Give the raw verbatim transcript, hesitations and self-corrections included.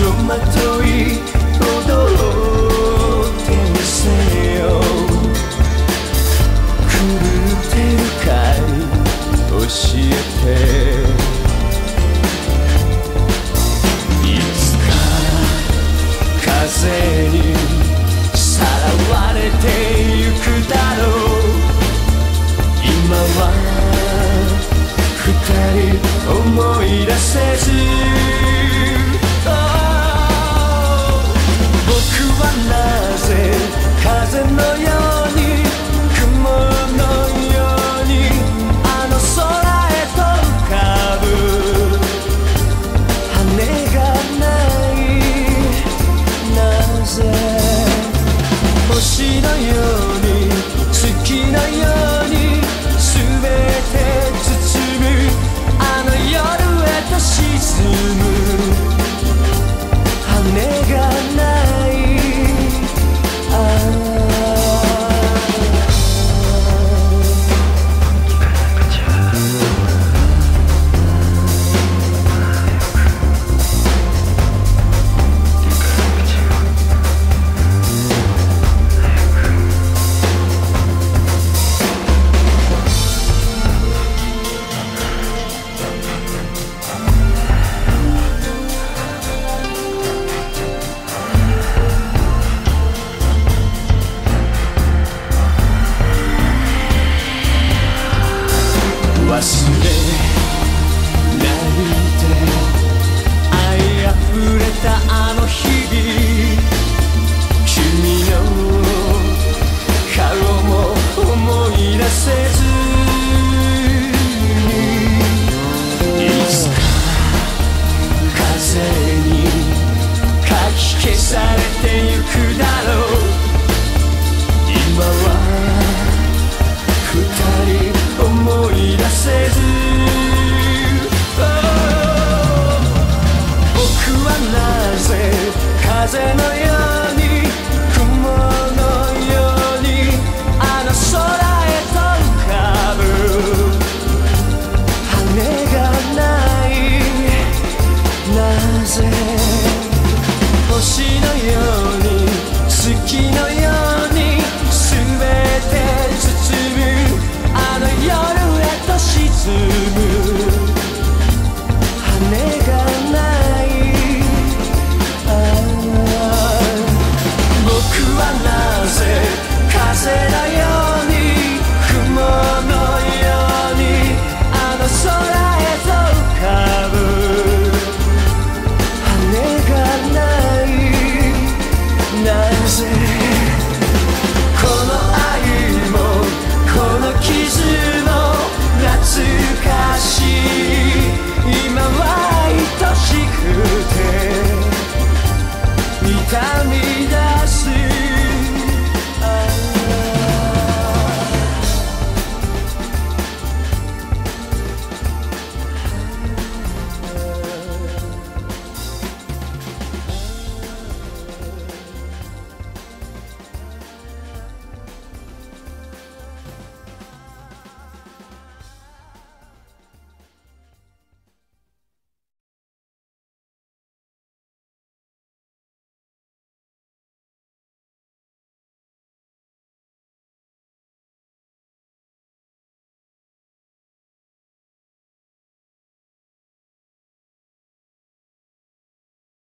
まとい踊ってみせよう狂ってるかい教えていつか風にさらわれてゆくだろう今は二人思い出せず僕はなぜ風のように雲のようにあの空へと浮かぶ羽がないなぜ星のように月のように全て包むあの夜へと沈む羽がないああ忘れないで愛あふれたあの日々君の顔も思い出せずにいつか風にかき消されてゆくだろう今は二人思い出せず、oh、僕はなぜ風のように雲のようにあの空へと浮かぶ羽がないなぜ星のように月のように全て包むあの夜へと沈む